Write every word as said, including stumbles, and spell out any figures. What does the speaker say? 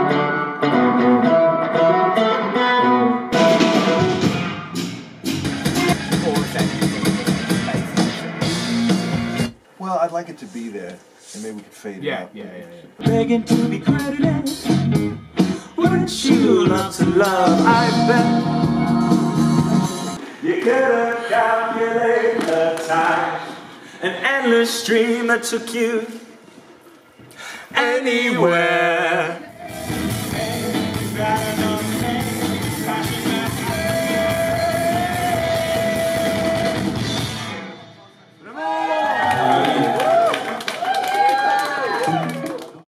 Well, I'd like it to be there, and maybe we could fade yeah, it out. Yeah, yeah, yeah. Begging to be credited. Wouldn't you love to love, I bet. You couldn't calculate the time. An endless stream that took you anywhere.